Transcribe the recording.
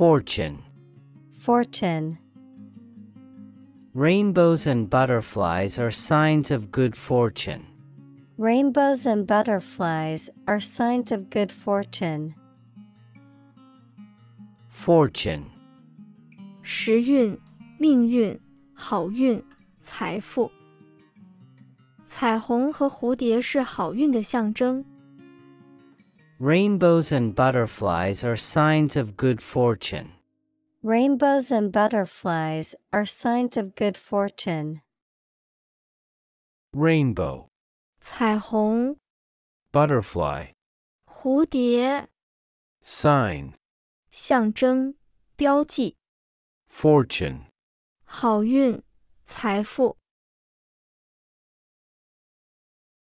Fortune. Fortune. Rainbows and butterflies are signs of good fortune. Rainbows and butterflies are signs of good fortune. Fortune. 时运、命运、好运、财富。彩虹和蝴蝶是好运的象征。 Rainbows and butterflies are signs of good fortune. Rainbows and butterflies are signs of good fortune. Rainbow. 彩虹、 Butterfly. 蝴蝶、 Sign. 象征、标记。 Fortune. 好运、财富。